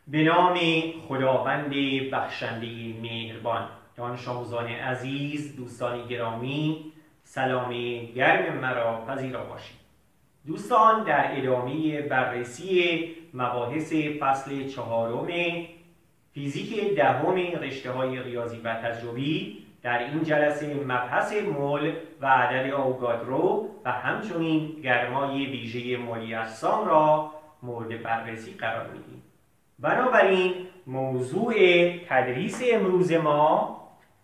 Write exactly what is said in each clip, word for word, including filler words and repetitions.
به نام خداوند بخشنده مهربان. دانش آموزان عزیز، دوستان گرامی، سلام گرم مرا پذیرا باشید. دوستان، در ادامه بررسی مباحث فصل چهارم فیزیک دهم رشته های ریاضی و تجربی، در این جلسه مبحث مول و عدد اوگادرو و همچنین گرمای ویژه مولی اجسام را مورد بررسی قرار میدیم. بنابراین موضوع تدریس امروز ما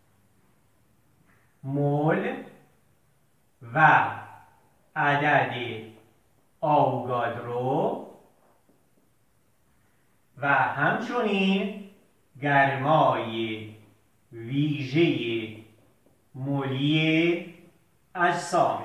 مول و عدد اوگادرو و همچنین گرمای ویژه مولی اجسام.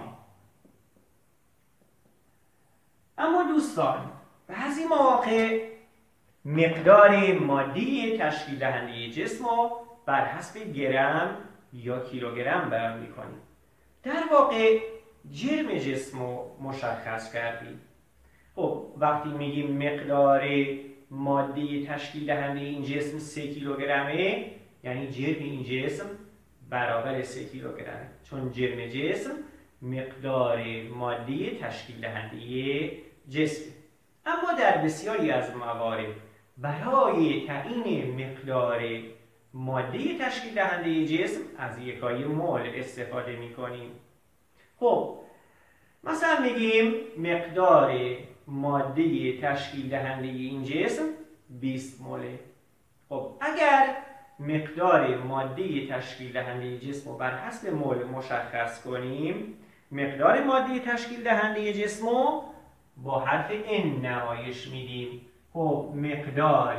اما دوستان، بعضی مواقع مقدار مادی تشکیل دهنده جسم رو بر حسب گرم یا کیلوگرم بیان می‌کنیم. در واقع جرم جسم رو مشخص کردیم. خب وقتی میگیم مقدار مادی تشکیل دهنده این جسم سه کیلوگرمه، یعنی جرم این جسم برابر سه کیلوگرمه، چون جرم جسم مقدار مادی تشکیل دهنده جسم. اما در بسیاری از موارد برای تعیین مقدار مادی تشکیل دهنده جسم از یکای مول استفاده می‌کنیم. خب مثلا میگیم مقدار مادی تشکیل دهنده این جسم بیست موله. خب اگر مقدار مادی تشکیل دهنده جسم رو بر حسب مول مشخص کنیم، مقدار مادی تشکیل دهنده جسم رو با حرف N نمایش میدیم. خب مقدار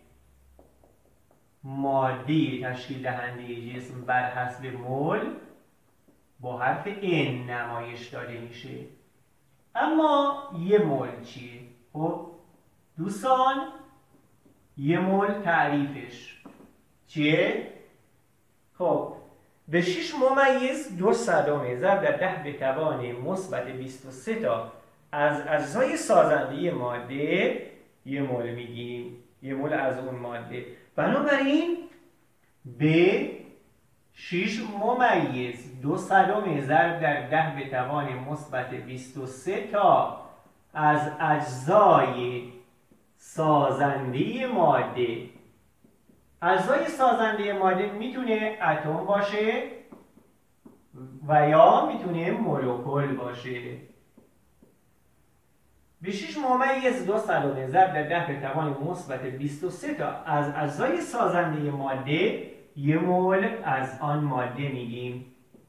مادی تشکیل دهنده جسم بر حسب مول با حرف N نمایش داده میشه. اما یه مول چیه؟ خب دوستان، یه مول تعریفش چیه؟ خب به شش ممیز دو صدم ضرب در ده به توان مثبت بیست و سه تا از اجزای سازنده ماده یه مول میگیم، یه مول از اون ماده. بنابراین به شش ممیز دو صدم ضرب در ده به توان مثبت بیست و سه تا از اجزای سازنده ماده. اجزای سازنده ماده میتونه اتم باشه و یا میتونه مولکول باشه. به شش ممیز دو صدم ضرب در ده به توان مثبت بیست و سه تا از اجزای سازنده ماده یه مول از آن ماده میگیم.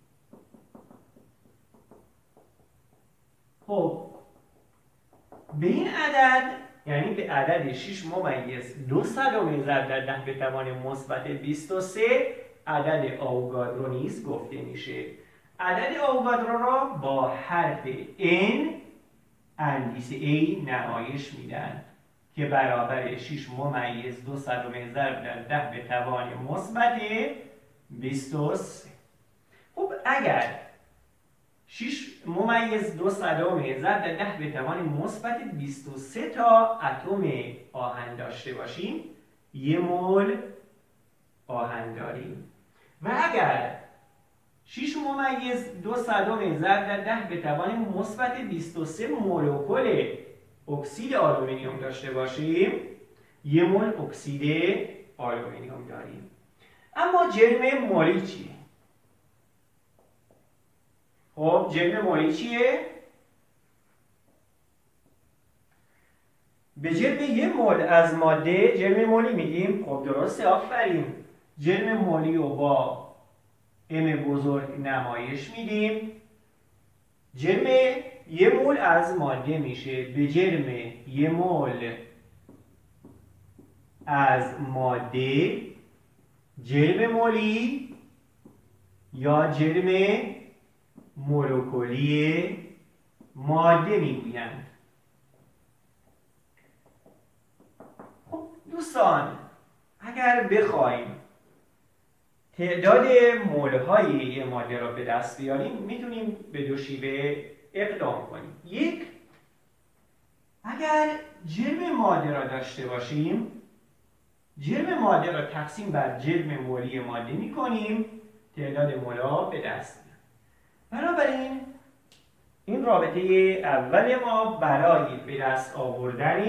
خب به این عدد، یعنی به عدد شش ممیز دو صدم ضرب در ده به توان مثبت بیست و سه عدد اوگادرو نیز گفته میشه. عدد اوگادرو را با حرف N اندیسه A نمایش میدن که برابر شش ممیز دو صدم ضرب در ده به توان مثبت بیست و سه. خب اگر شش ممیز دو صدم ضرب در ده به توان مثبت بیست و سه تا اتم آهن داشته باشیم، یه مول آهن داریم. و اگر شش ممیز دو صدم ضرب در ده به توان مثبت بیست و سه مولکول اکسید آلومینیوم داشته باشیم، یه مول اکسید آلومینیوم داریم. اما جرم مولی چیه؟ خب جرم مولی چیه؟ به جرم یه مول از ماده جرم مولی میگیم. خب درسته، آفرین. جرم مولی رو با M بزرگ نمایش میدیم. جرم یه مول از ماده میشه به جرم یه مول از ماده جرم مولی یا جرم مولکولی ماده میگویند. خب دوستان، اگر بخوایم تعداد مول‌های یه ماده را به دست بیاریم، میتونیم به دو شیوه اقدام کنیم. یک، اگر جرم ماده را داشته باشیم جرم ماده را تقسیم بر جرم مولی ماده می کنیم، تعداد مولا به دست میاد. بنابراین این رابطه اول ما برای به دست آوردن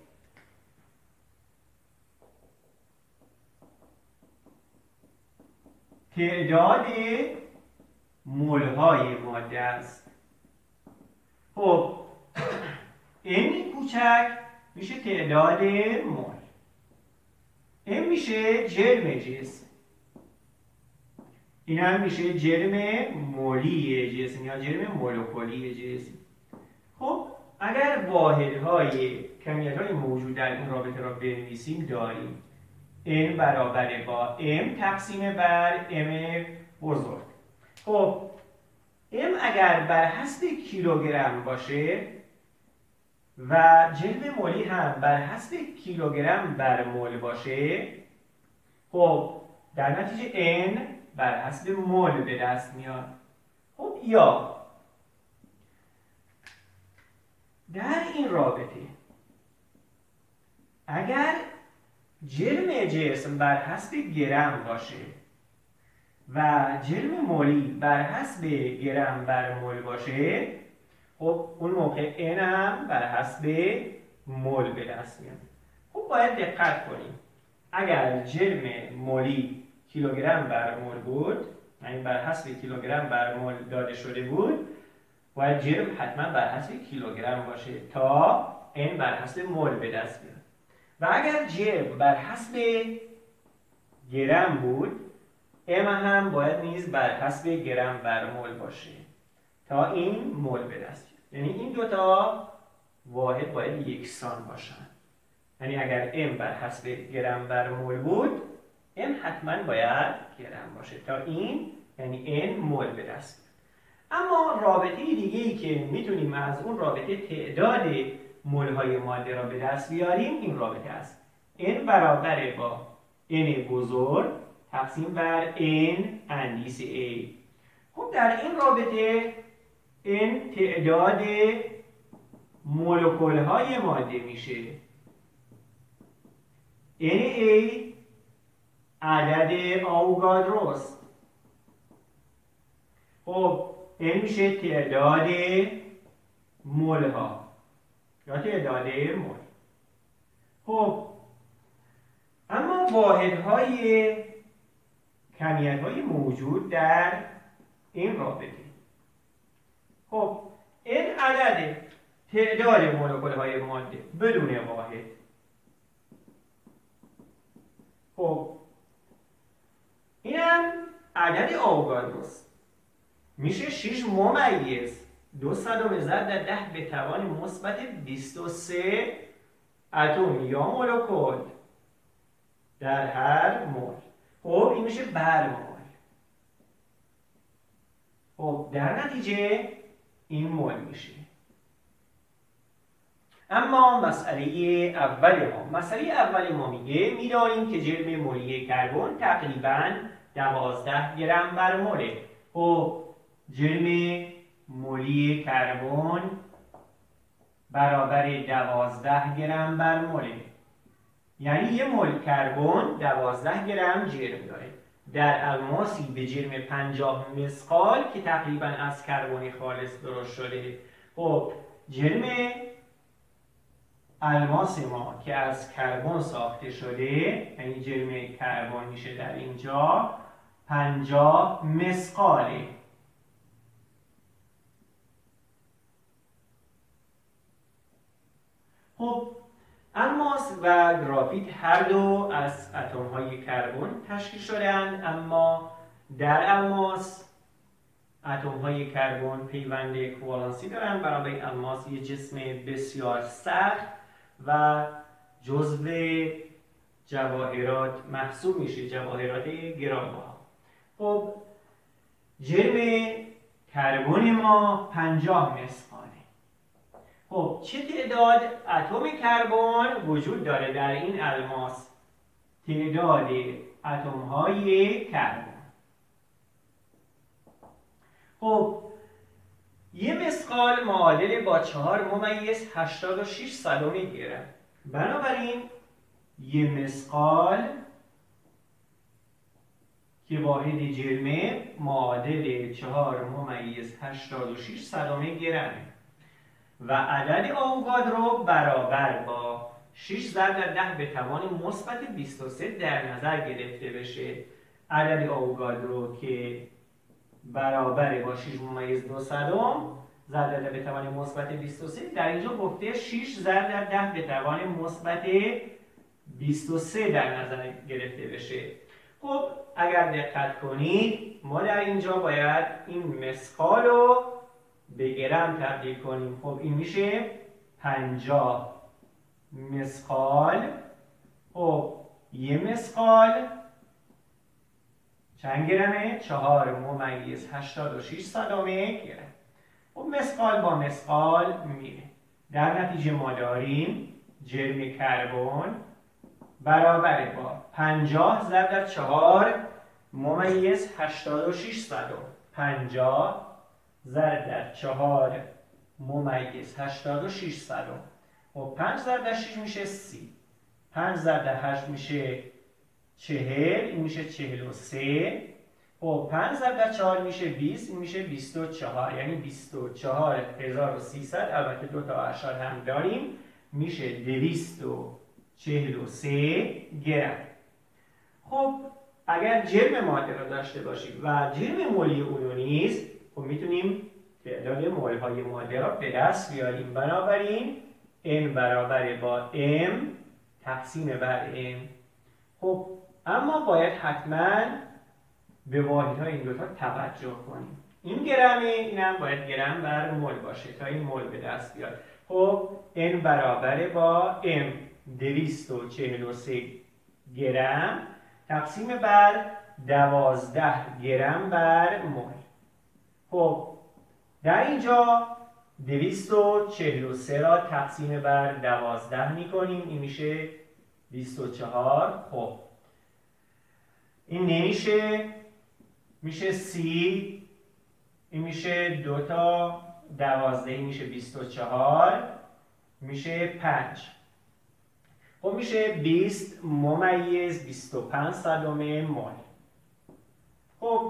تعداد مولهای ماده است. خب این کوچک میشه تعداد مول، این میشه جرم جسم، این هم میشه جرم مولی جسم یا جرم مولکولی جسم. خب اگر واحدهای کمیت‌های موجود در این رابطه را بنویسیم داریم n برابر با m تقسیم بر m بزرگ. خب m اگر بر حسب کیلوگرم باشه و جرم مولی هم بر حسب کیلوگرم بر مول باشه، خب در نتیجه n بر حسب مول به دست میاد. خب یا در این رابطه اگر جرم جسم بر حسب گرم باشه و جرم مولی بر حسب گرم بر مول باشه، خب اون موقع n هم بر حسب مول به دست میاد. خب باید دقت کنیم اگر جرم مولی کیلوگرم بر مول بود، یعنی بر حسب کیلوگرم بر مول داده شده بود، باید جرم حتما بر حسب کیلوگرم باشه تا n بر حسب مول به دست بیاد. و اگر جرم بر حسب گرم بود، m هم باید نیز بر حسب گرم بر مول باشه تا این مول به دست بیاد. یعنی این دوتا واحد باید یکسان باشن. یعنی اگر m بر حسب گرم بر مول بود، m حتما باید گرم باشه تا این یعنی n مول به دست بیاد. اما رابطه دیگه ای که میتونیم از اون رابطه تعداد مولهای ماده را به دست بیاریم این رابطه است. n برابر با n بزرگ تقسیم بر n اندیس a. خب در این رابطه n تعداد مولکولهای ماده میشه، Na عدد اوگادروست. خب n میشه تعداد مولها یا تعداد مول. خب اما واحدهای کمیت‌های موجود در این رابطه، خب این عدد تعداد مولکول‌های ماده بدون واحد. خب اینم عدد اوگادروست، میشه شش ممیز دو صدم ضرب در ده به توان مثبت بیست و سه اتم یا مولکول در هر مول. خب این میشه بر مول. خب در نتیجه این مول میشه. اما مسئله اول ما مسئله اول ما میگه میدانیم که جرم مولی کربن تقریباً دوازده گرم بر موله. خب جرم مولی کربن برابر دوازده گرم بر موله، یعنی یه مول کربن دوازده گرم جرم داره. در الماسی به جرم پنجاه مسقال که تقریبا از کربن خالص درست شده. خب جرم الماس ما که از کربن ساخته شده، یعنی جرم کربن میشه در اینجا پنجاه مسقاله. خب الماس و گرافیت هر دو از اتم‌های کربن تشکیل شده‌اند، اما در الماس اتم‌های کربن پیوند کوالانسی دارند. بنابراین الماس یک جسم بسیار سخت و جزو جواهرات محسوب میشه، جواهرات گرانبها. خب جرم کربن ما پنجاه مسقاله. خب چه تعداد اتم کربن وجود داره در این الماس؟ تعداد اتم‌های کربن. خب یه مسقال معادل با چهار ممیز هشتاد و شش صدم گرم. بنابراین یه مسقال که واحد جرمه معادل چهار ممیز هشتاد و شش صدامه گرمه و عدد اوگادرو برابر با شش ضرب در ده به توان مثبت بیست و سه در نظر گرفته بشه. عدد اوگادرو که برابر با شش ممیز دو صدم ضرب در ده به توان مثبت بیست و سه، در اینجا گفته شش ضرب در ده به توان مثبت بیست و سه در نظر گرفته بشه. خب اگر دقت کنید ما در اینجا باید این مسقال رو به گرم تبدیل کنیم. خب این میشه پنجاه مسقال. خب یه مسقال چند گرمه؟ چهار ممیز هشتاد و شش صدامه گرم. خب مسقال با مسقال میره. در نتیجه ما داریم جرم کربن برابر با پنجاه ضرب در چهار ممیز هشتاد و شش صدم. پنجاه ضرب در چهار ممیز هشتاد و شش صدم. خب پنج ضرب در شش میشه سی. پنج ضرب در هشت میشه چهل. این میشه چهل و سه. خب پنج ضرب در چهار میشه بیست. این میشه بیست و چهار. یعنی بیست و چهار هزار و سیصد. البته دو تا اشار هم داریم. میشه دویست و چهل و سه گرم. خب اگر جرم ماده را داشته باشیم و جرم مولی اونو نیز، خب میتونیم تعداد مول های ماده را به دست بیاریم. بنابراین n برابر با m تقسیم بر m. خب اما باید حتما به واحدهای این دوتا توجه کنیم. این گرمه، اینم باید گرم بر مول باشه تا این مول به دست بیاد. خب n برابر با m دویست و چهل و سه گرم تقسیم بر دوازده گرم بر مول. خب در اینجا دویست و چهل و سه را تقسیم بر دوازده میکنیم. این میشه بیست و چهار. خب این نمیشه، میشه سی. این میشه دو تا دوازده میشه بیست و چهار. میشه پنج. خب میشه بیست ممیز بیست و پنج صدم مول. خب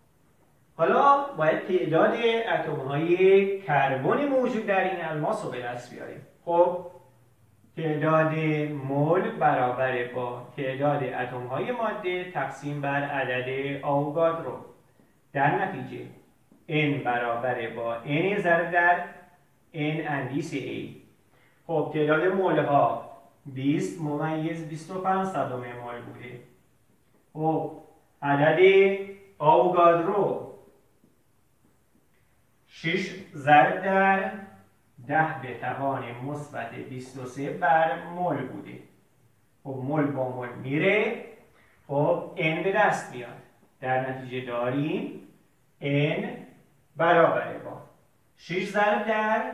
حالا باید تعداد اتم‌های کربن موجود در این الماس رو به دست بیاریم. خب تعداد مول برابر با تعداد اتم‌های ماده تقسیم بر عدد اوگادرو. در نتیجه n برابر با n ضرب در n اندیس a. خب تعداد مول ها بیست ممیز بیست و پنج صدم مول بوده. خب عدد اوگادرو شش ضرب در ده به توان مثبت بیست و سه بر مول بوده. خب مول با مول میره. خب n به دست میاد. در نتیجه داریم n برابر با شش ضرب در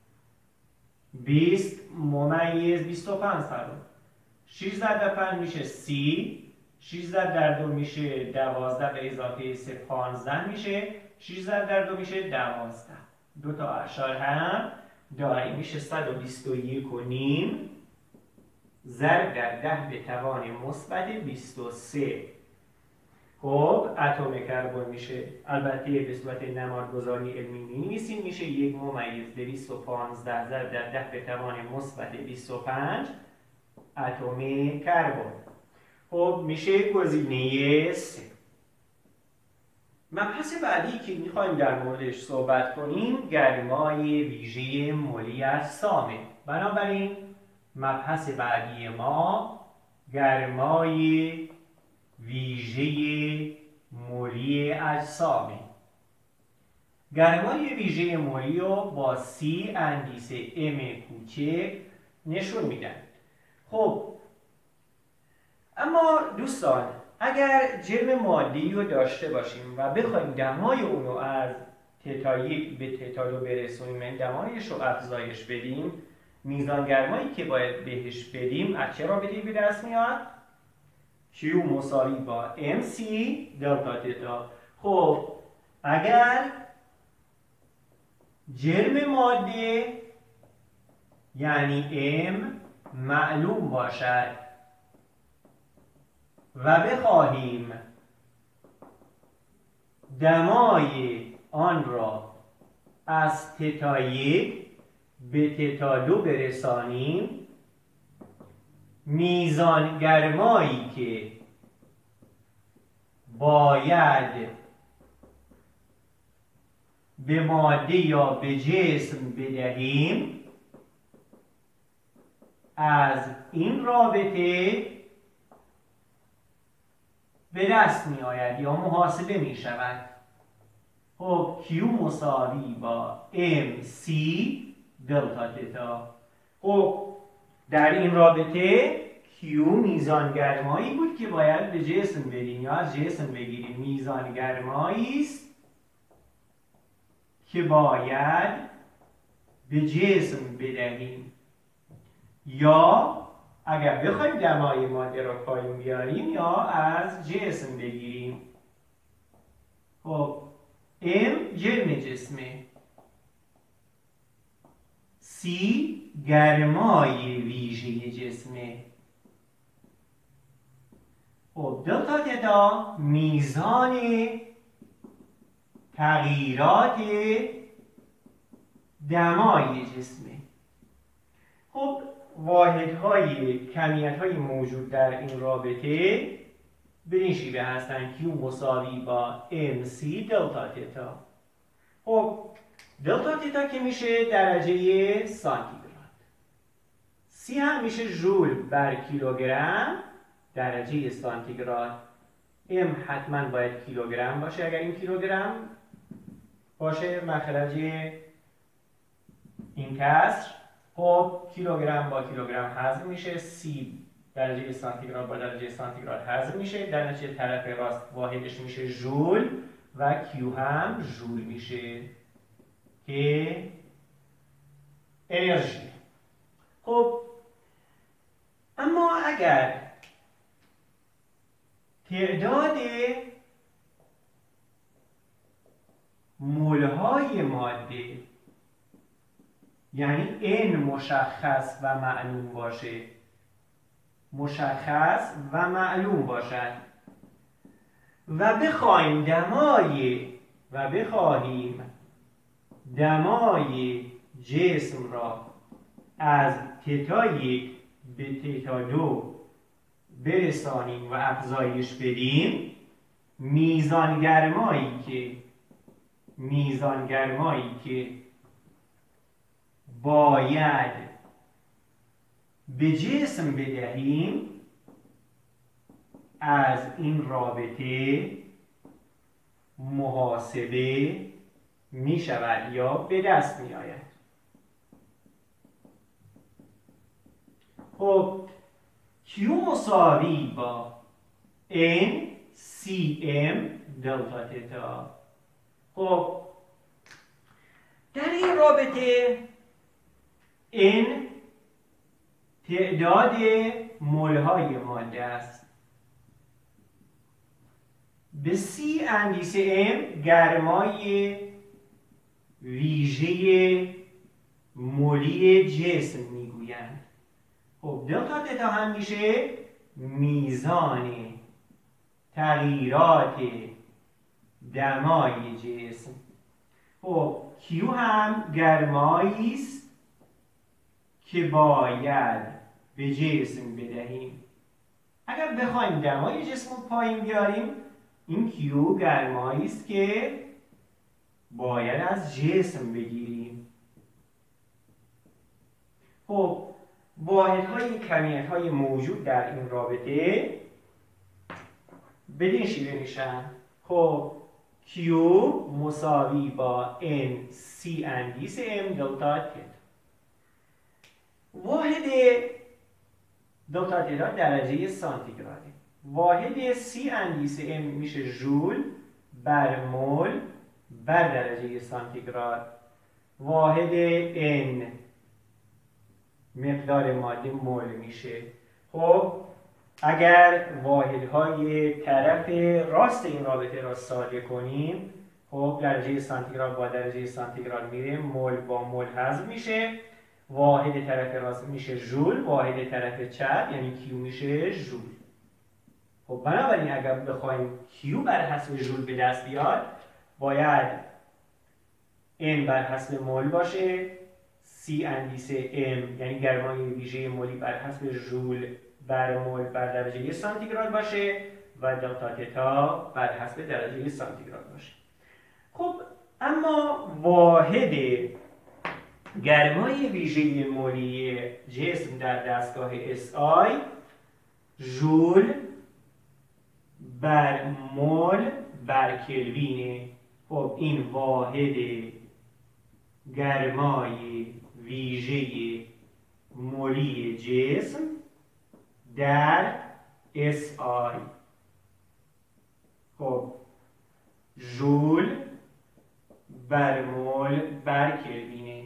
بیست ممیز بیست و پنج صدم. شش ضرب در پنج میشه سی. شش ضرب در دو میشه دوازده به اضافه سه پانزده میشه. شش ضرب در دو میشه دوازده. دو تا اعشار هم داریم. میشه صد و بیست و یک و نیم ضرب در ده به توان مثبت بیست و سه. خب اتم کربن میشه، البته به صورت نمادگذاری علمی می‌نویسیم، میشه یک ممیز دویست و پانزده ضرب در ده به توان مثبت بیست و پنج اتم کربن. خب میشه گزینه سه. مبحث بعدی که میخوایم در موردش صحبت کنیم گرمای ویژه مولی اجسامه. بنابراین مبحث بعدی ما گرمای ویژه مولی اجسامه. گرمای ویژه مولی رو با سی اندیس ام کوچک نشون میدن. خب اما دوستان اگر جرم مادی رو داشته باشیم و بخوایم دمای اون رو از تتا یک به تتا دو برسونیم، این دمایش رو افزایش بدیم، میزان گرمایی که باید بهش بدیم از چه رابطه‌ای به دست میاد؟ Q مساوی با ام سی دلتا تتا. خب اگر جرم ماده یعنی M معلوم باشد و بخواهیم دمای آن را از تتا یک به تتا دو برسانیم، میزان گرمایی که باید به ماده یا به جسم بدهیم از این رابطه به دست می آید یا محاسبه می شود. خب Q مساوی با ام سی دلتا تتا. خب در این رابطه Q میزان گرمایی بود که باید به جسم بدیم یا از جسم بگیریم. میزان گرمایی است که باید به جسم بدهیم، یا اگر بخوایم دمای ماده را پایین بیاریم یا از جسم بگیریم. خب M جرم جسمه، C گرمای ویژه جسمه. خب دلتا تتا میزان تغییرات دمای جسمه. خب واحدهای کمیت‌های موجود در این رابطه به این شیوه هستن: Q مساوی با ام سی دلتا تتا. خب دلتا تتا که میشه درجه سانتیگراد، C هم میشه ژول بر کیلوگرم درجه سانتیگراد. M حتما باید کیلوگرم باشه، اگر این کیلوگرم باشه مخرج این کسر. خب کیلوگرم با کیلوگرم حذف میشه، C درجه سانتیگراد با درجه سانتیگراد حذف میشه، در نتیجه طرف راست واحدش میشه ژول و Q هم ژول میشه که انرژی. خب اما اگر تعداد مولهای ماده یعنی N مشخص و معلوم باشه، مشخص و معلوم باشد و بخواهیم دمای و بخواهیم دمای جسم را از تتا یک به تتا دو برسانیم و افزایش بدیم، میزان گرمایی که میزان گرمایی که باید به جسم بدهیم از این رابطه محاسبه می شود یا به دست می آید. خب Q مساوی با N سی ام دلتا تتا. خب در این رابطه N تعداد مولهای ماده است، به C اندیسه M گرمای ویژه مولی جسم میگویند. خب دلتا تتا هم میشه میزان تغییرات دمای جسم. خب Q هم گرمایی است که باید به جسم بدهیم. اگر بخوایم دمای جسم رو پایین بیاریم، این Q گرمایی است که باید از جسم بگیریم. خب واحدهای کمیت‌های موجود در این رابطه بدین شیوه میشن. خب Q مساوی با N C اندیس M دلتا تتا. واحد دلتا تتا درجه سانتیگراده. واحد C اندیس M میشه ژول بر مول بر درجه سانتیگراد. واحد N مقدار ماده مول میشه. خب اگر واحدهای طرف راست این رابطه را ساده کنیم، خب درجه سانتیگراد با درجه سانتیگراد میره، مول با مول حذف میشه، واحد طرف راست میشه ژول، واحد طرف چپ یعنی Q میشه ژول. خب بنابراین اگر بخوایم کیو بر حسب ژول به دست بیاد باید N بر حسب مول باشه، C اندیسه M یعنی گرمای ویژه مولی بر حسب ژول بر مول بر درجه سانتیگراد باشه و دلتا تتا بر حسب درجه سانتیگراد باشه. خب اما واحد گرمای ویژه مولی جسم در دستگاه اس آی ژول بر مول بر کلوینه. خب این واحد گرمای ویژه مولی جسم در اس آی. خب ژول بر مول بر کلوینه.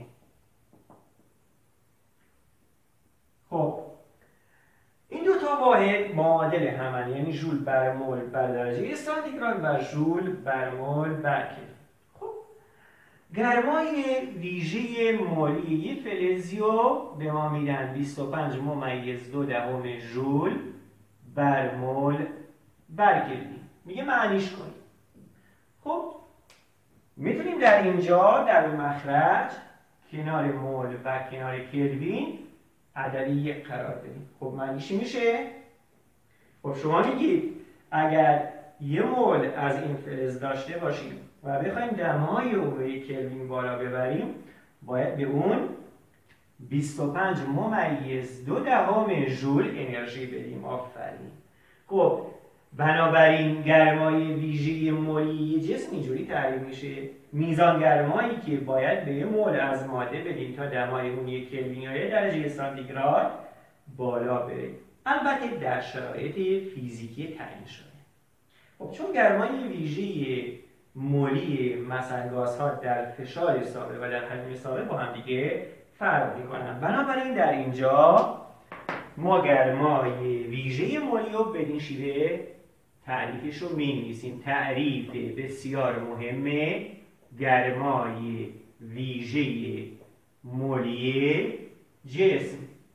خب این دو تا واحد معادل همن، یعنی ژول بر مول بر درجه سانتیگراد و ژول بر مول بر کلوین. خب گرمای ویژه مولی یک فلزیو به ما میدن بیست و پنج ممیز دو دهم ژول بر مول بر کلوین. میگه معنیش کنیم. خب میتونیم در اینجا در مخرج کنار مول و کنار کلوین عدد یک قرار بدیم. خب معنیش میشه؟ خب شما میگید اگر یه مول از این فلز داشته باشیم و بخوایم دمای اون رو یک کلوین بالا ببریم باید به اون بیست و پنج ممیز دو دهم ژول انرژی بدیم. آفرین. خب بنابراین گرمای ویژه مولی جسم اینجوری تعریف میشه: میزان گرمایی که باید به یه مول از ماده بدیم تا دمای اون یک کلوین یا درجه سانتیگراد بالا بره، البته در شرایط فیزیکی تعیین شده. خب چون گرمای ویژه مولی مثلا گازها در فشار ثابت و در حجم ثابت با هم دیگه فرق میکنن، بنابراین در اینجا ما گرمای ویژه مولی رو بدین شیوه تعریفش رو می‌نویسیم. تعریف بسیار مهمه گرمای ویژه مولی جسم.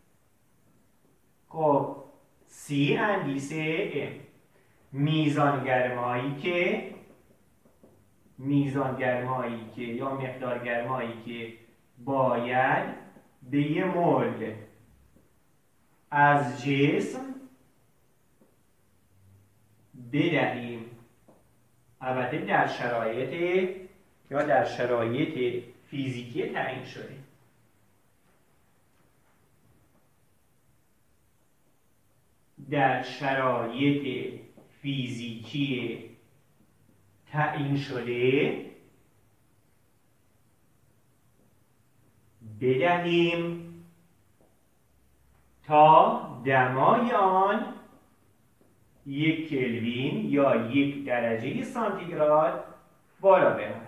خب C اندیسه M میزان گرمایی که میزان گرمایی که یا مقدار گرمایی که باید به یه مول از جسم بدهیم، البته در شرایط یا در شرایط فیزیکی تعیین شده. در شرایط فیزیکی تعیین شده بدهیم تا دمای آن یک کلوین یا یک درجه سانتیگراد بالا برود.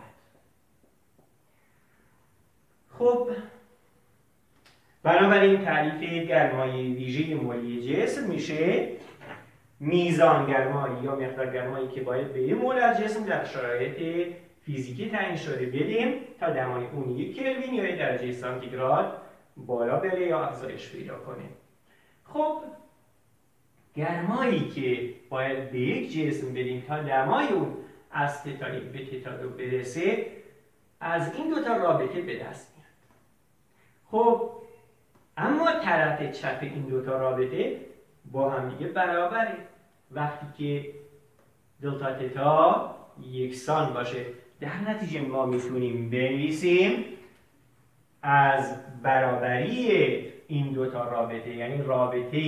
خب بنابراین تعریف گرمای ویژه مولی جسم میشه میزان گرمایی یا مقدار گرمایی که باید به یه مول از جسم در شرایط فیزیکی تعیین شده بدیم تا دمای اون یک کلوین یا یک درجه سانتیگراد بالا بره یا افزایش پیدا کنه. خب گرمایی که باید به یک جسم بدیم تا دمای اون از تتا یک به تتا دو برسه از این دوتا رابطه به دست میاد. خب اما طرف چپ این دوتا رابطه با هم دیگه برابره. وقتی که دلتا تتا یکسان باشه در نتیجه ما میتونیم بنویسیم از برابری این دوتا رابطه، یعنی رابطه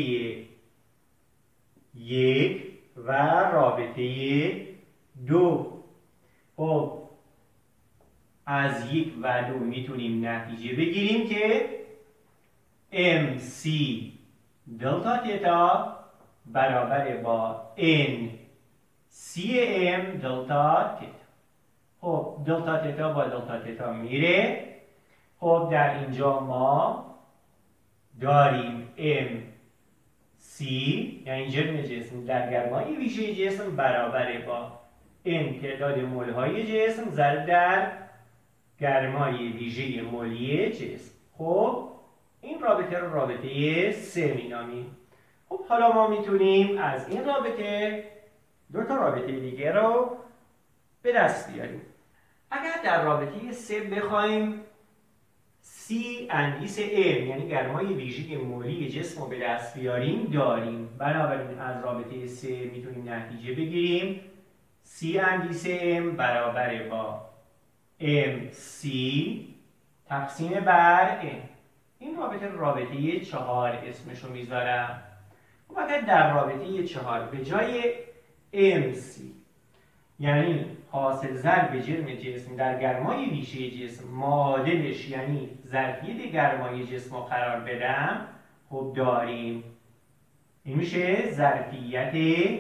یک و رابطه دو. خب از یک و دو میتونیم نتیجه بگیریم که ام سی دلتا تتا برابر با N سی ام دلتا تتا. خب دلتا تتا با دلتا تتا میره. خب در اینجا ما داریم ام سی یعنی جرم جسم در گرمای ویژه جسم برابر با N تعداد مول های جسم ضرب در گرمای ویژه مولی جسم. خب این رابطه رو رابطه سه مینامیم. خب حالا ما میتونیم از این رابطه دو تا رابطه دیگه رو به دست بیاریم. اگر در رابطه سه بخوایم C اندیس M یعنی گرمای ویژه مولی جسم رو به دست بیاریم داریم. بنابراین از رابطه سه میتونیم نتیجه بگیریم C اندیس M برابر با ام سی تقسیم بر M. این رابطه رابطه چهار اسمشو میذارم. خب اگر در رابطه چهار به جای ام سی یعنی حاصل ضرب جرم جسم در گرمای ویژه جسم معادلش یعنی ظرفیت گرمای جسم رو قرار بدم، خب داریم این میشه ظرفیت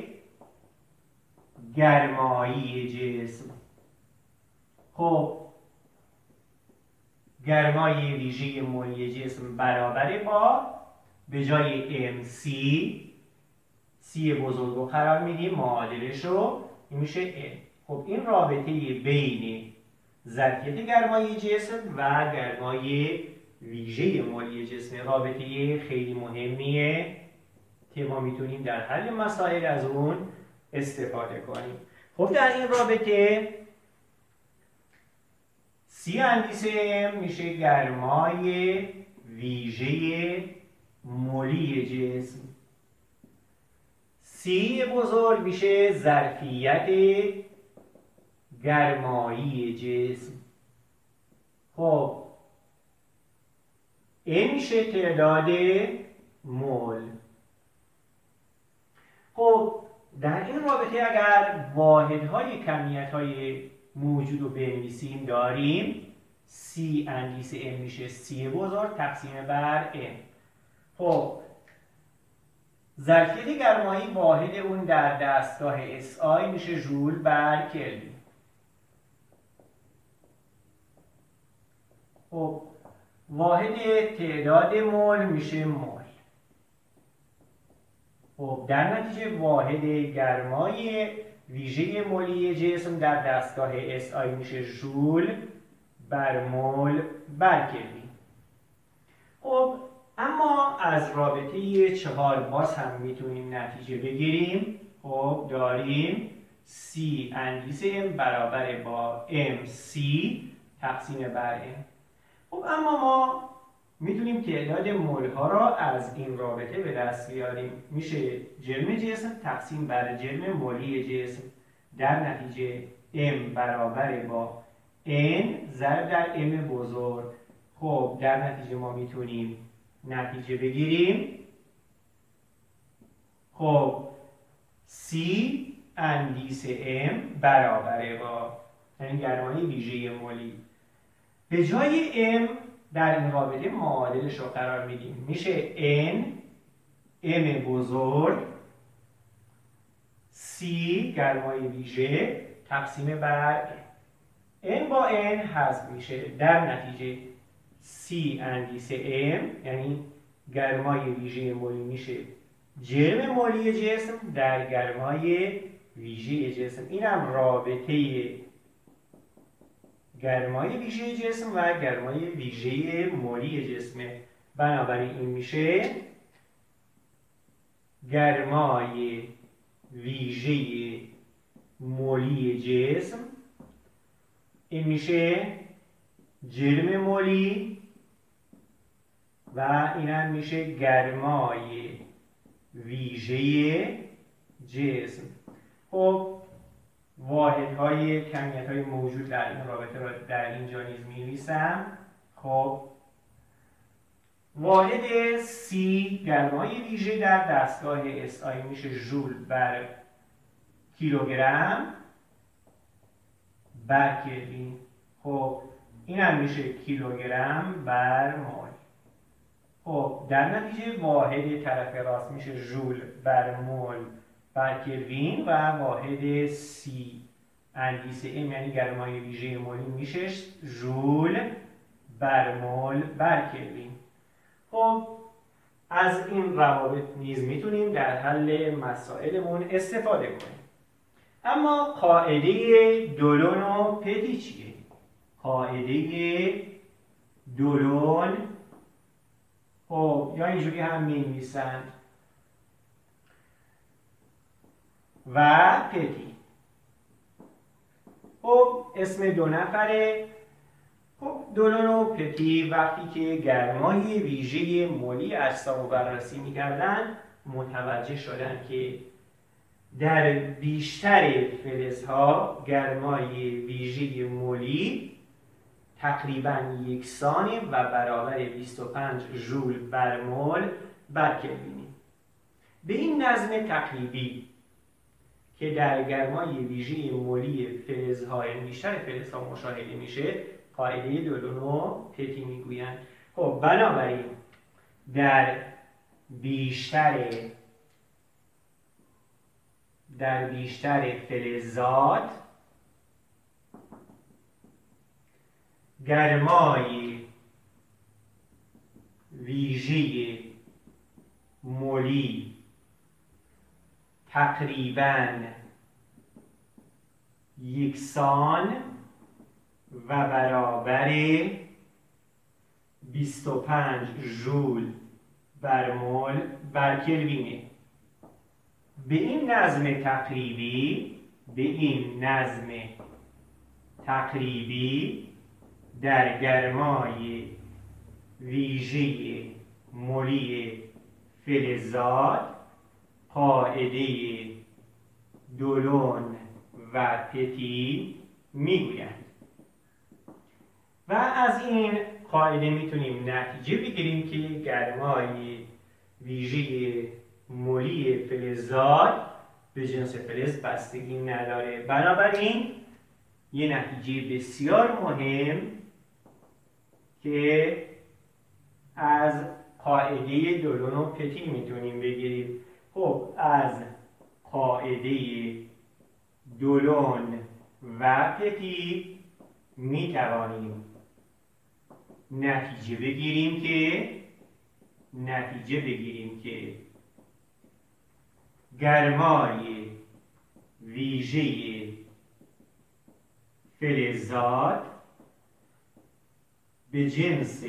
گرمایی جسم. خب گرمای ویژه مولی جسم برابر با به جای ام سی سی بزرگ رو قرار میدیم معادلش رو این میشه M. خب این رابطه بین ظرفیت گرمای جسم و گرمای ویژه مولی جسم رابطه خیلی مهمیه که ما میتونیم در حل مسائل از اون استفاده کنیم. خب در این رابطه C اندیس M میشه گرمای ویژه مولی جسم، C بزرگ میشه ظرفیت گرمایی جسم. خب این میشه تعداد مول. خب در این رابطه اگر واحدهای کمیت‌های موجود رو بنویسیم داریم C اندیس M میشه C بزرگ تقسیم بر M. خب ظرفیت گرمایی واحد اون در دستگاه اس آی میشه ژول بر کلوین. خب واحد تعداد مول میشه مول. خب در نتیجه واحد گرمای ویژه مولی جسم در دستگاه اس آی میشه ژول بر مول بر کلوین. خب اما از رابطه چهار باز هم میتونیم نتیجه بگیریم. خب داریم C اندیس M برابر با ام سی تقسیم بر M. خب اما ما میتونیم تعداد مول ها را از این رابطه به دست بیاریم. میشه جرم جسم تقسیم بر جرم مولی جسم در نتیجه M برابر با N ضرب در M بزرگ. خب در نتیجه ما میتونیم نتیجه بگیریم. خب C اندیس M برابر با یعنی گرمای ویژه مولی به جای M در این رابطه معادلش رو قرار میدیم. میشه N M بزرگ C گرمای ویژه تقسیم بر N با N حذف میشه. در نتیجه C اندیس M یعنی گرمای ویژه مولی میشه جرم مولی جسم در گرمای ویژه جسم. اینم رابطه گرمای ویژه جسم و گرمای ویژه مولی جسمه. بنابراین این میشه گرمای ویژه مولی جسم، این میشه جرم مولی و اینم میشه گرمای ویژه جسم. خب واحدهای کمیت‌های موجود در این رابطه را در اینجا نیز می‌نویسم. خب واحد C گرمای ویژه در دستگاه اس آی میشه ژول بر کیلوگرم بر کلوین. خب این هم میشه کیلوگرم بر مول. خب در نتیجه واحد طرف راست میشه ژول بر مول بر کلوین و واحد C اندیس M یعنی گرمای ویژه مولی میشه ژول بر مول بر کلوین. خب از این روابط نیز میتونیم در حل مسائلمون استفاده کنیم. اما قاعده دولون و پتی چیه؟ قاعده دولون خب یا اینجوری هم می‌نویسند و پتی. خب اسم دو نفره. خب دولون و پتی وقتی که گرمای ویژه مولی اجسام رو بررسی می‌کردن متوجه شدن که در بیشتر فلزها گرمای ویژه مولی تقریباً یکسانه و برابر بیست و پنج ژول بر مول بر کلوینه. به این نظم تقریبی که در گرمای ویژه مولی فلزهای بیشتر فلزها مشاهده میشه قاعده دولون و پتی میگویند. خب بنابراین در بیشتر در بیشتر فلزات گرمای ویژه مولی تقریباً یکسان و برابر بیست و پنج ژول بر مول بر کلوینه. به این نظم تقریبی به این نظم تقریبی در گرمای ویژه مولی فلزات قاعده دولون و پتی میگویند و از این قاعده میتونیم نتیجه بگیریم که گرمای ویژه مولی فلزات به جنس فلز بستگی نداره. بنابراین یه نتیجه بسیار مهم که از قاعده دولون و پتی میتونیم بگیریم. خب از قاعده دولون و پتی میتوانیم نتیجه بگیریم که نتیجه بگیریم که گرمای ویژه فلزات به جنس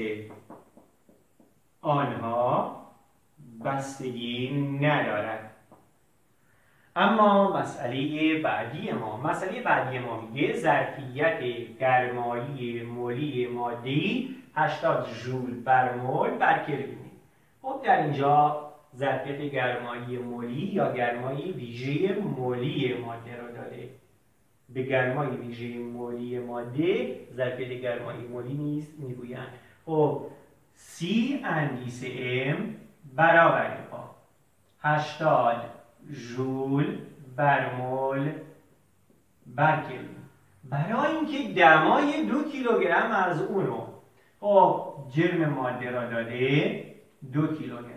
آنها بستگی ندارد. اما مسئله بعدی ما مسئله بعدی ما میگه ظرفیت گرمایی مولی ماده‌ای هشتاد ژول بر مول بر کلوینه. خب در اینجا ظرفیت گرمایی مولی یا گرمایی ویژه مولی ماده را داره. به گرمای ویژه مولی ماده ظرفیت گرمایی مولی نیست میگویند. خب C اندیسه M برابر با هشتاد ژول بر مول بر کلوین. برای اینکه دمای دو کیلوگرم از اونو خب جرم ماده را داده دو کیلوگرم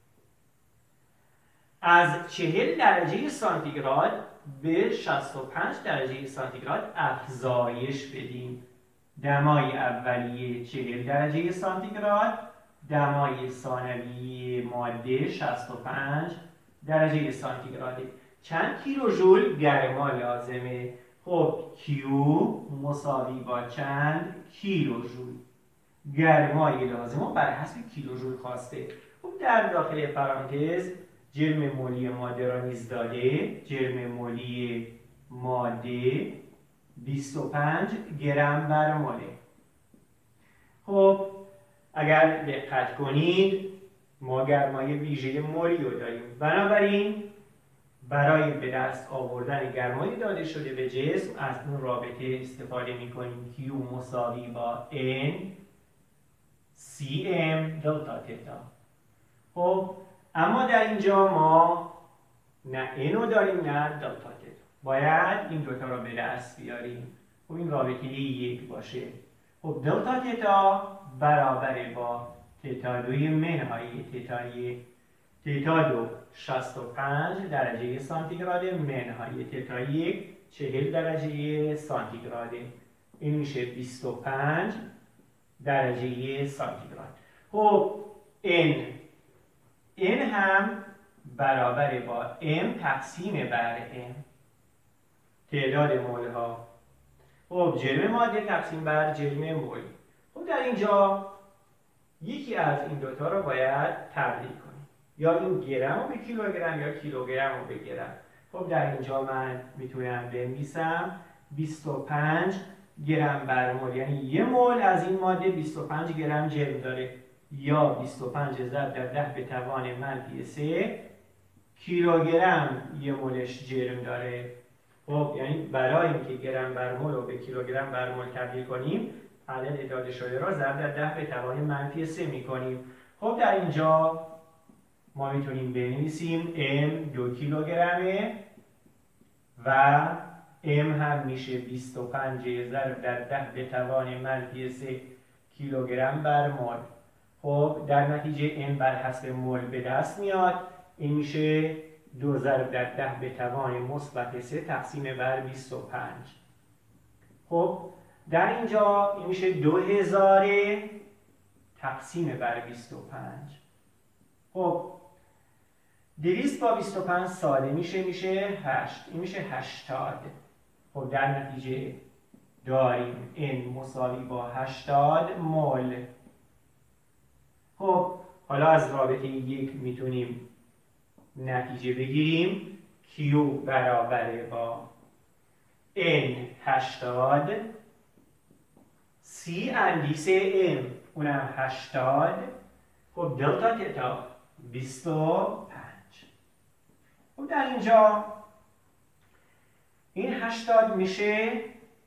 از چهل درجه سانتیگراد به شصت و پنج درجه سانتیگراد افزایش بدیم. دمای اولیه چهل درجه سانتیگراد، دمای ثانویه ماده شصت و پنج درجه سانتیگراده. چند کیلوژول گرما لازمه؟ خب کیو مساوی با چند کیلوژول گرمای لازمه بر حسب کیلوژول خواسته. خب در داخل پرانتز جرم مولی ماده را نیز داده. جرم مولی ماده بیست و پنج گرم بر موله. خب اگر دقت کنید ما گرمای ویژه مولی رو داریم. بنابراین برای به دست آوردن گرمای داده شده به جسم از اون رابطه استفاده میکنیم Q مساوی با N سی ام دلتا تتا. خب اما در اینجا ما نه N رو داریم نه دلتا تتا. باید این دوتا رو به دست بیاریم. خب این رابطه یک باشه. خب دلتا تتا برابر با تتا دوی منهای تتا یک. تتا دو شصت و پنج درجه سانتیگراد منهای تتا یک چهل درجه سانتیگراده. این میشه بیست و پنج درجه سانتیگراد. خب N N هم برابر با M تقسیم بر M تعداد مول ها. خب جرم ماده تقسیم بر جرم مول. خب در اینجا یکی از این دوتا رو باید تبدیل کنیم. یا این گرم رو به کیلوگرم یا کیلوگرم رو به گرم. خب در اینجا من میتونم بنویسم بیست و پنج گرم بر مول، یعنی یه مول از این ماده بیست و پنج گرم جرم داره، یا بیست و پنج ضرب در ده به توان منفی سه کیلوگرم یه مولش جرم داره. خب یعنی برای اینکه گرم بر مول رو به کیلوگرم بر مول تبدیل کنیم، عدد داده شده را ضرب در ده به توان منفی سه میکنیم. خب در اینجا ما میتونیم بنویسیم M دو کیلوگرمه و M هم میشه بیست و پنج ضرب در ده به توان منفی سه کیلوگرم بر مول. خب در نتیجه M بر حسب مول به دست میاد. این میشه دو ضرب در ده به توان مثبت سه تقسیم بر بیست و پنج. خب در اینجا این میشه دو هزار تقسیم بر بیست و پنج. خب دویست با بیست و پنج ساده میشه، میشه هشت. این میشه هشتاد. خب در نتیجه داریم N مساوی با هشتاد مول. خب حالا از رابطه یک میتونیم نتیجه بگیریم. Q برابر با N هشتاد، C اندیس M اونم هشتاد. خب دلتا تتا بیست و پنج. خب در اینجا این هشتاد میشه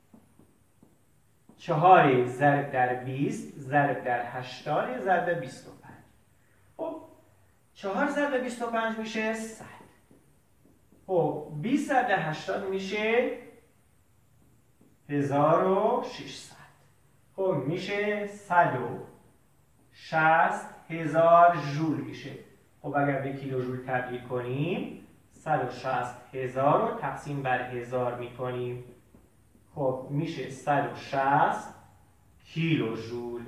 چهار ضرب در بیست ضرب در هشتاد ضرب بیست و پنج. خب چهار ضرب بیست و پنج میشه صد. خب بیست ضرب در هشتاد میشه هزار و ششصد. خب میشه صد و شصت هزار ژول میشه. خب اگر به کیلو ژول تبدیل کنیم صد و شصت هزار رو تقسیم بر هزار میکنیم. خب میشه صد و شصت کیلو ژول.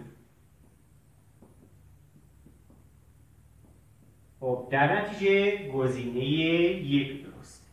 خب در نتیجه گزینه یک درست.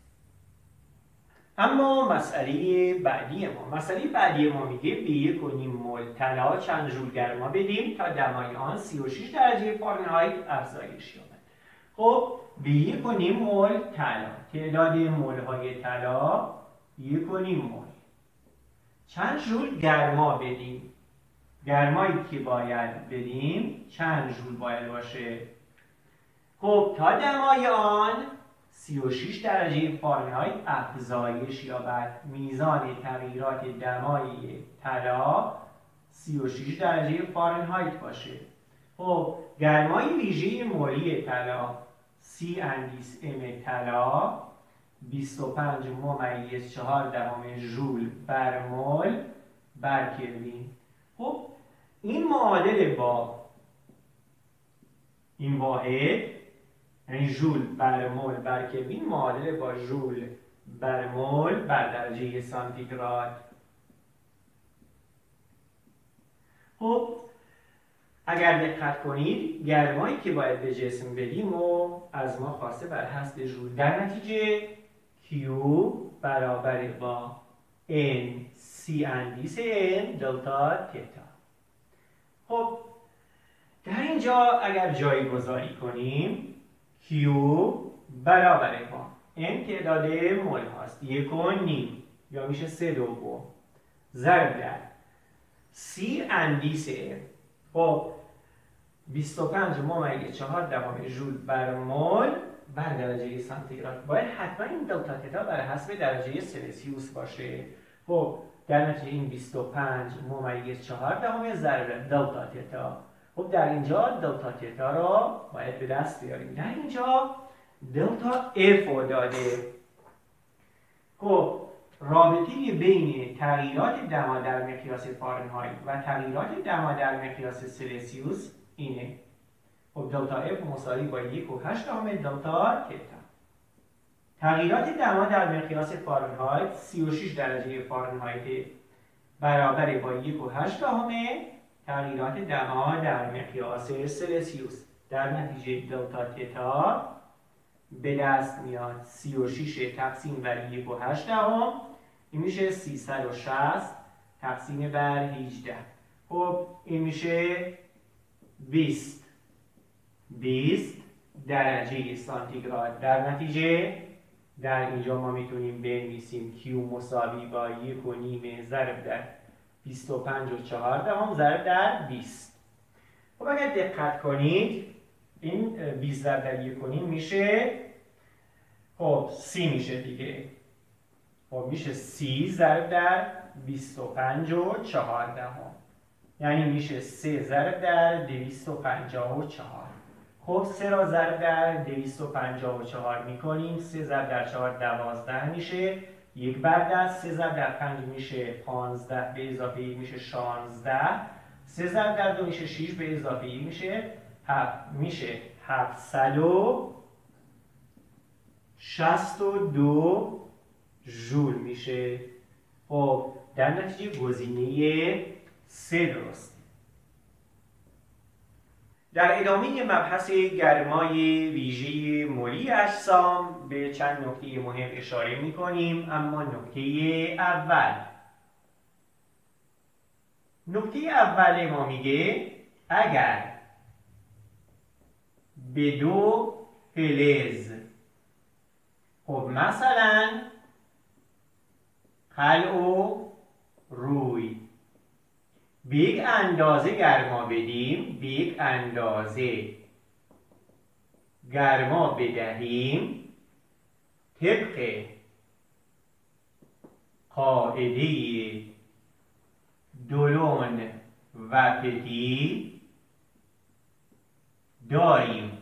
اما مسئله بعدی ما مسئله بعدی ما میگه به یک و نیم مول طلا چند ژول گرما بدیم تا دمای آن سی و شش درجه فارنهایت افزایش یابد. خب به یک و نیم مول طلا، تعداد مول های طلا یک و نیم مول، چند ژول گرما بدیم. گرمایی که باید بدیم چند ژول باید باشه؟ خب تا دمای آن سی و شش درجه فارنهایت افزایش یابد. میزان تغییرات دمای طلا سی و شش درجه فارنهایت باشه. خب گرمای ویژه مولی طلا سی اندیس ام طلا بیست و پنج ممیز چهار دهم ژول بر مول بر کلوین. خب این معادله با این واحد، یعنی ژول بر مول بر کلوین، معادله با ژول بر مول بر درجه سانتیگراد. خب اگر دقت کنید گرمایی که باید به جسم بدیم و از ما خواسته بر حسب ژول. در نتیجه Q برابر با N C اندیس N دلتا تتا. خب در اینجا اگر جایگذاری کنیم Q برابر با N تعداد مول هاست یک و نیم یا میشه سه دوم ضرب در C اندیس N. خب بیست و پنج ممیز چهار دهم ژول بر مول بر درجه سانتیگراد. باید حتما این دلتا تتا بر حسب درجه سلسیوس باشه. خب در نتیجه این بیست و پنج ممیز چهار دهم ضرب دلتا تتا. خب در اینجا دلتا تتا را باید به دست بیاریم. در اینجا دلتا اف رو داده. خب رابطه بین تغییرات دما در مقیاس فارنهایت و تغییرات دما در مقیاس سلسیوس اینه. خب دلتا اف مساوی با یک و هشت دهم دلتا تتا. تغییرات دما در مقیاس فارنهایت سی و شش درجه فارنهایت برابر با یک و هشت دهم تغییرات دما در مقیاس سلسیوس. در نتیجه دلتا تتا به دست میاد سی و شش تقسیم بر یک و هشت دهم. این میشه سیصد و شصت تقسیم بر هجده. خب این میشه بیست بیست درجه سانتیگراد. در نتیجه در اینجا ما میتونیم بنویسیم Q مساوی با یک و نیم ضرب در بیست و پنج و چهار دهم ضرب در بیست. خب اگر دقت کنید این بیست ضرب در یک و نیم میشه خب سی میشه دیگه. خب میشه سی ضرب در بیست و پنج و چهار دهم، یعنی میشه سه ضرب در دویست و پنجاه و چهار. خب سه را ضرب در دویست و پنجاه و چهار میکنیم، سه ضرب در چهار دوازده میشه، یک بر دست، سه ضرب در پنج میشه پانزده، به اضافه یک میشه شانزده، سه ضرب در دو میشه شش، به اضافه یک میشه هفت، میشه هفتصد و شصت و دو ژول میشه. خب در نتیجه گزینه سه درست. در ادامه مبحث گرمای ویژه مولی اجسام به چند نکته مهم اشاره می کنیم. اما نکته اول نکته اول ما میگه اگر به دو فلز، خب مثلا قلع و روی، به یک اندازه گرما بدیم، به یک اندازه گرما بدهیم، طبق قاعده دولون و پتی داریم.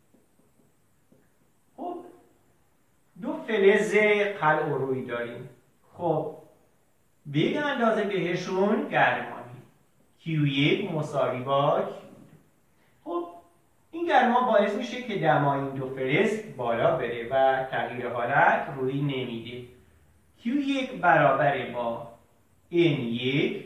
خب دو فلز قلع و روی داریم. خب به یک اندازه بهشون گرما کیو یک مساوی با کیو دو. خب این گرما باعث میشه که دمای این دو فلز بالا بره و تغییر حالت روی نمیده. کیو یک برابر با ان یک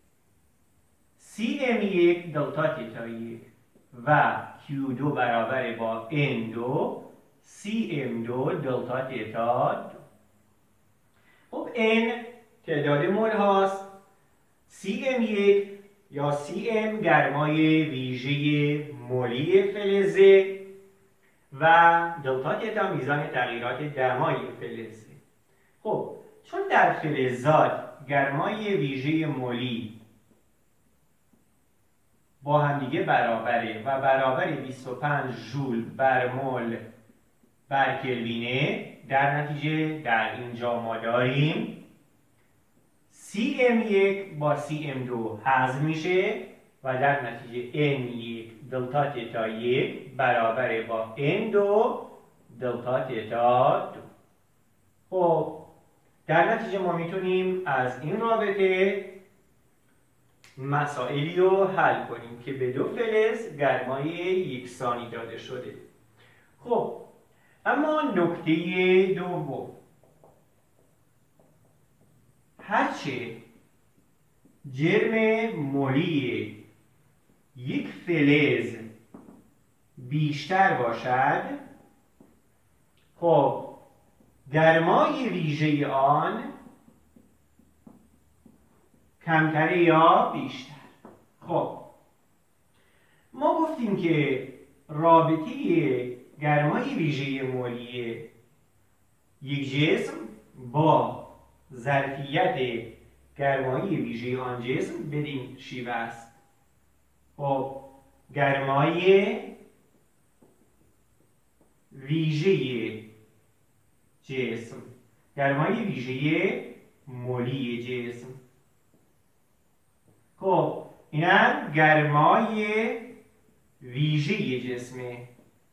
سی ام یک دلتا تتا یک و کیو دو برابر با ان دو سی ام دو دلتا تتا دو. خب n تعداد مول هاست، سی ام یک یا سی ام گرمای ویژه مولی فلزه و دلتا تتا میزان تغییرات دمای فلزه. خب چون در فلزات گرمای ویژه مولی با همدیگه برابره و برابر بیست و پنج ژول بر مول بر کلوینه، در نتیجه در اینجا ما داریم سی ام یک با سی ام دو حذف میشه و در نتیجه ان یک دلتا تتا یک برابر با ان دو دلتا تتا دو. خب در نتیجه ما میتونیم از این رابطه مسائلی رو حل کنیم که به دو فلز گرمای یکسانی داده شده. خب اما نکته دوم، هرچه جرم مولی یک فلز بیشتر باشد، خب گرمای ویژه آن کمتر یا بیشتر. خب ما گفتیم که رابطه گرمای ویژه مولی یک جسم با ظرفیت گرمایی ویژه آن جسم بدین شیوه است. خب گرمای ویژه جسم، گرمای ویژه مولی جسم، خب این هم گرمای ویژه جسمه،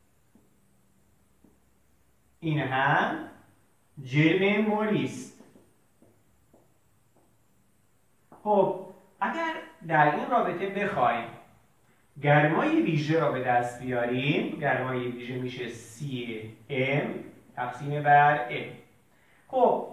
این هم جرم مولی است. خب اگر در این رابطه بخوایم گرمای ویژه را به دست بیاریم، گرمای ویژه میشه سی ام تقسیم بر ام. خب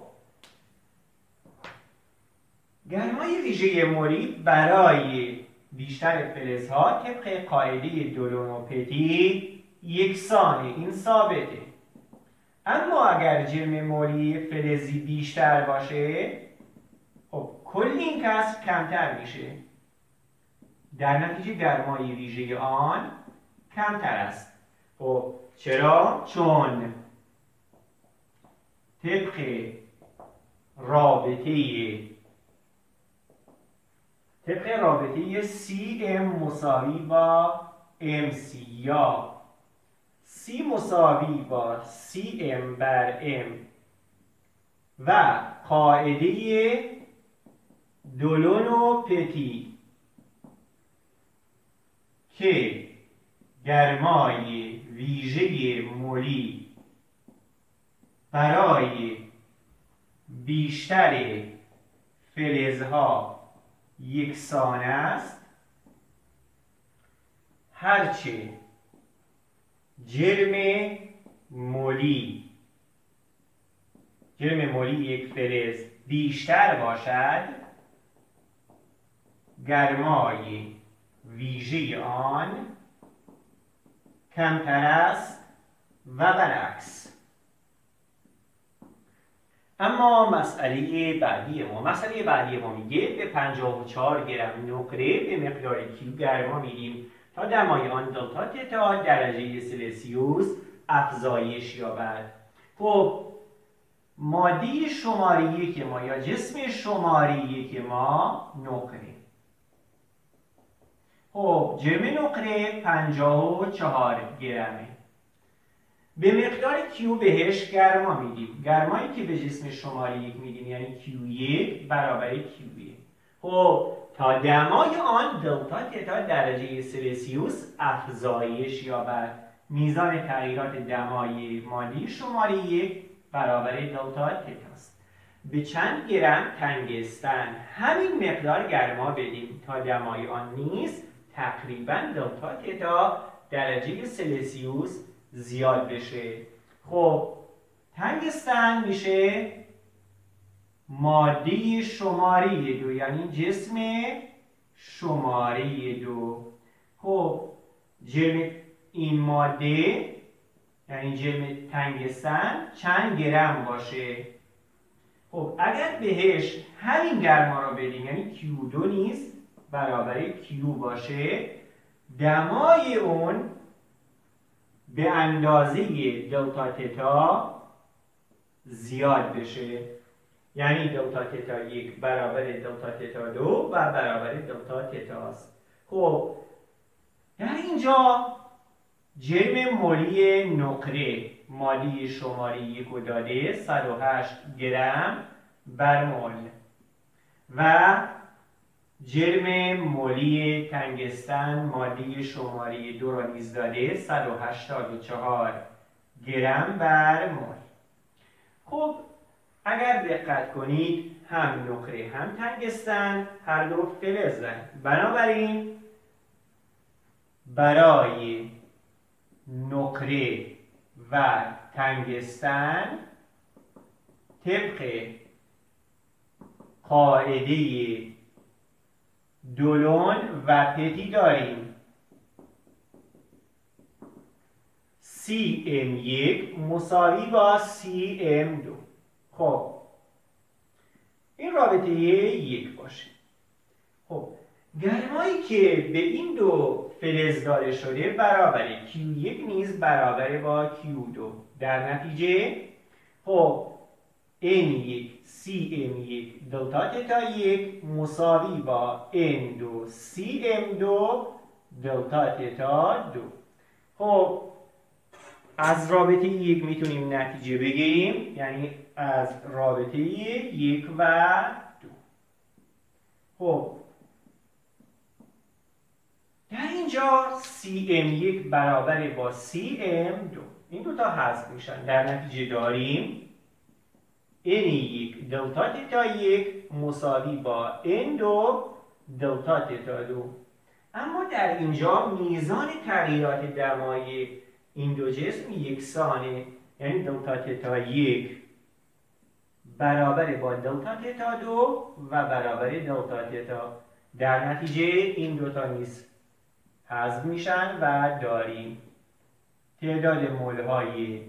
گرمای ویژه مولی برای بیشتر فلزها طبق قاعده دولون و پتی یکسانه، این ثابته. اما اگر جرم مولی فلزی بیشتر باشه، خب کل این کسر کمتر میشه، در نتیجه گرمای ویژه آن کمتر است. خب چرا؟ چون طبق رابطه طبق رابطه سی ام مساوی با ام سی یا C مساوی با سی ام بر M و قاعده دولون و پتی که گرمای ویژه مولی برای بیشتر فلزها یکسان است، هرچه جرم مولی جرم مولی یک فلز بیشتر باشد، گرمای ویژه آن کمتر است و برعکس. اما مسئله بعدی ما مسئله بعدی ما میگه به پنجاه و چهار گرم نقره به مقدار کیو گرما میدیم تا دمای آن دلتا تتا درجه سلسیوس افزایش یابد. خب ماده شماره یک ما یا جسم شماره یک ما نقره. خب جرم نقره پنجاه و چهار گرمه. به مقدار کیو بهش گرما میدیم. گرمایی که به جسم شماره یک میدیم یعنی کیو یک برابر کیو یک. خب تا دمای آن دلتا تتا درجه سلسیوس افزایش یابد. میزان تغییرات دمای ماده شماره یک برابر دلتا تتا است. به چند گرم تنگستن همین مقدار گرما بدیم تا دمای آن نیز تقریبا دلتا تتا درجه سلسیوس زیاد بشه. خب تنگستن میشه ماده شماره دو یعنی جسم شماره دو. خب جرم این ماده یعنی جرم تنگستن چند گرم باشه. خب اگر بهش همین گرما رو بدیم یعنی کیو دو نیز برابر کیو باشه، دمای اون به اندازه دلتا تتا زیاد بشه. یعنی دلتا تتا یک برابر دلتا تتا دو و برابر دلتا تتا است. خب در اینجا جرم مولی نقره ماده شماره یک رو داده صد و هشت گرم بر مول و جرم مولی تنگستن ماده شماره دو را نیز داده صد و هشتاد و چهار گرم بر مول. خب اگر دقت کنید هم نقره هم تنگستن هر دو فلزن، بنابراین برای نقره و تنگستن طبق قاعده دولون و پتی داریم سی ام یک مساوی با سی ام دو. خب این رابطه یک باشه. خب گرمایی که به این دو فلز داده شده برابر کیو یک نیز برابر با کیو دو. در نتیجه خب ان یک سی ام یک دلتا تتا یک مساوی با ان دو سی ام دو دلتا تتا دو. خب از رابطه یک میتونیم نتیجه بگیریم یعنی از رابطه یک و دو. خب در اینجا سی ام یک برابر با سی ام دو این دوتا حذف میشن. در نتیجه داریم ان یک دلتا تتا یک مساوی با ان دو دلتا تتا دو. اما در اینجا میزان تغییرات دمای این دو جسم یکسانه یعنی دلتا تتا یک برابر با دلتا تتا دو و برابر دلتا تتا. در نتیجه این دوتا نیز حذف میشن و داریم تعداد مولهای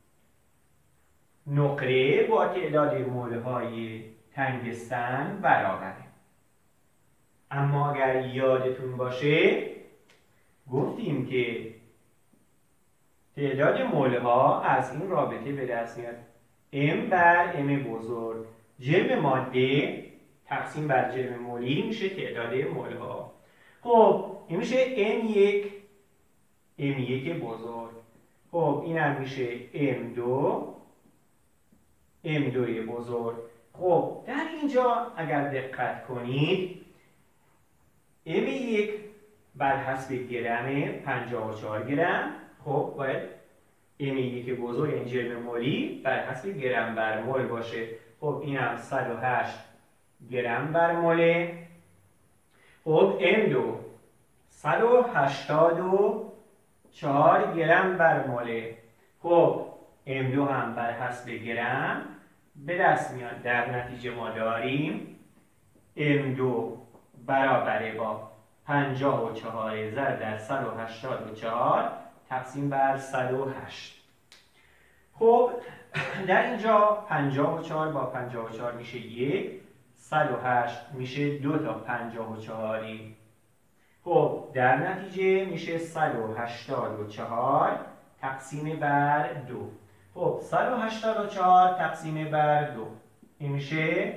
نقره با تعداد مولهای تنگستن برابره. اما اگر یادتون باشه گفتیم که تعداد مولها از این رابطه به دست میاد M بر M بزرگ. جرم ماده تقسیم بر جرم مولی میشه تعداد مول ها. خب این میشه ام یک ام یک بزرگ. خب این هم میشه ام دو ام دو بزرگ. خب در اینجا اگر دقت کنید ام یک بر حسب گرم پنجاه و چهار گرم. خب باید ام یک بزرگ این جرم مولی بر حسب گرم بر مول باشه. خب این هم صد و هشت گرم بر موله. خب ام دو صد و هشتاد و چهار گرم بر موله. خب ام دو هم بر حسب گرم به دست میاد. در نتیجه ما داریم ام دو برابر با پنجاه و چهار ضرب در صد و هشتاد و چهار تقسیم بر صد و هشت. خب در اینجا پنجاه و چهار با پنجاه و چهار میشه یک. صد و هشت میشه دو تا پنجاه و چهاری. خب در نتیجه میشه صد و هشتاد و چهار تقسیم بر دو. خب صد و هشتاد و چهار تقسیم بر دو این میشه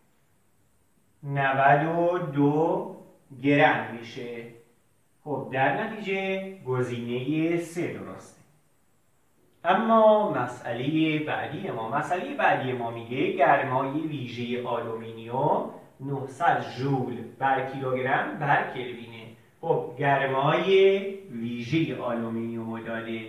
نود و دو گرم میشه. خب در نتیجه گزینه سه درسته. اما مسئله بعدی ما مسئله بعدی ما میگه گرمای ویژه آلومینیوم نهصد ژول بر کیلوگرم بر کلوینه. خب گرمای ویژه آلومینیوم داده،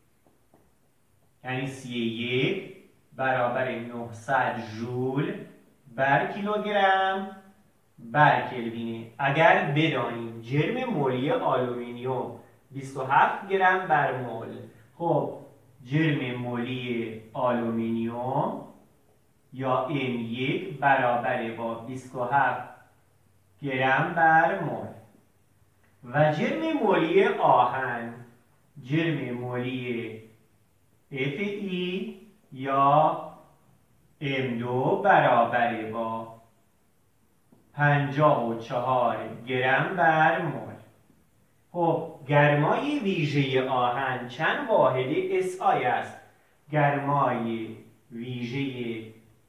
یعنی سی یک برابر نهصد ژول بر کیلوگرم بر کلوینه. اگر بدانیم جرم مولی آلومینیوم بیست و هفت گرم بر مول. خب جرم مولی آلومینیوم یا ام یک برابر با بیست و هفت گرم بر مول و جرم مولی آهن جرم مولی اف ای یا ام دو برابر با پنجاه و چهار گرم بر مول. خب گرمای ویژه آهن چند واحد اس آی است؟ گرمای ویژه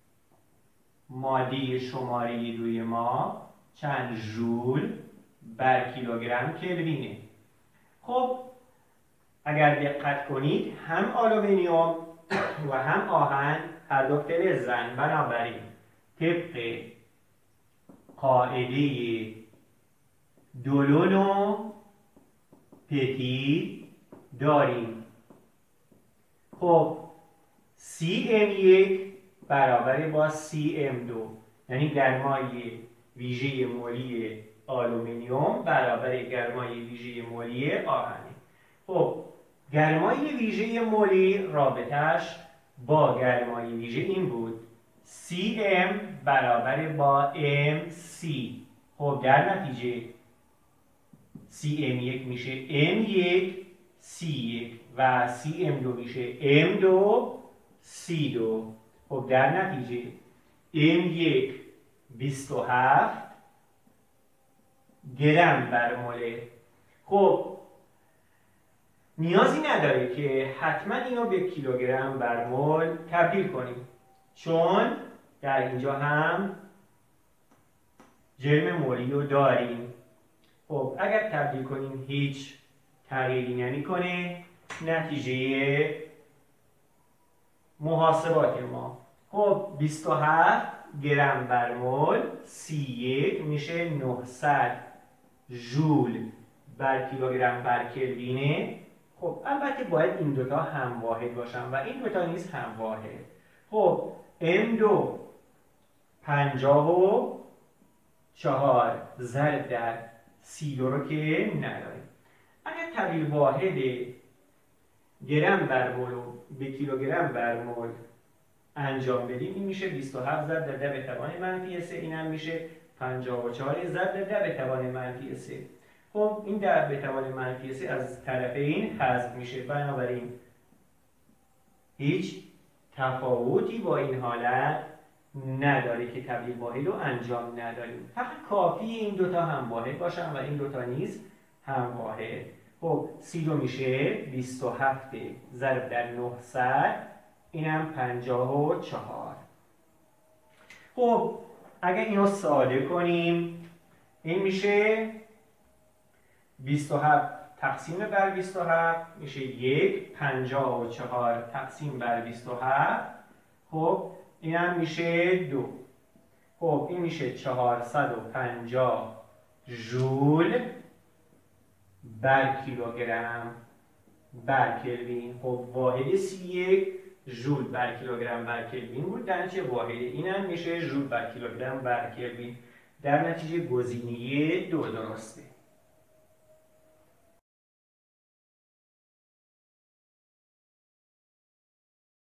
ماده شماره دوی ما چند ژول بر کیلوگرم کلوینه. خب اگر دقت کنید هم آلومینیوم و هم آهن هر دو فلزن. بنابراین طبق قاعده دولون و پتی داریم. خب سی ام یک برابر با سی ام دو، یعنی گرمای ویژه مولی آلومینیوم برابر گرمای ویژه مولی آهن. خب گرمای ویژه مولی رابطش با گرمای ویژه این بود سی ام برابر با ام سی. خب در نتیجه سی ام یک میشه ام یک سی یک و سی ام دو میشه ام دو سی دو. خب در نتیجه ام یک بیست و هفت گرم بر موله. خب نیازی نداره که حتما اینو به کیلوگرم بر مول تبدیل کنیم، چون در اینجا هم جرم مولی رو داریم. خب اگر تبدیل کنیم هیچ تغییری نمیکنه نتیجه محاسبات ما. خب بیست و هفت گرم بر مول سی یک میشه نهصد ژول بر کیلوگرم بر کلوینه. خب البته باید این دوتا هم واحد باشن و این دوتا نیست هم واحد. خب ام دو پنجاه و چهار ضرب در سی دو رو که نداریم. اگر تبدیل واحد گرم بر مول به کیلوگرم بر مول انجام بدیم این میشه بیست و هفت ضرب در ده به توان منفی سه. این هم میشه پنجاه و چهار ضرب در ده به توان منفی سه. خب این ده به توان منفی سه از طرفین حذف میشه. بنابراین هیچ تفاوتی با این حالت نداره که تبدیل واحد رو انجام نداریم. فقط کافی این دوتا هم واحد باشن و این دوتا نیز هم واحد. خب سی دو میشه بیست و هفت ضرب در نهصد اینم پنجاه و چهار. خب اگه اینو ساده کنیم این میشه بیست و هفت تقسیم بر بیست و هفت میشه یک. پنجاه و چهار تقسیم بر بیست و هفت، خب اینم میشه دو. خب این میشه چهارصد و پنجاه ژول بر کیلوگرم بر کلوین. خب واحد سی یک ژول بر کیلوگرم بر کلوین بود، در نتیجه واحد اینم میشه ژول بر کیلوگرم بر کلوین. در نتیجه گزینه دو درسته.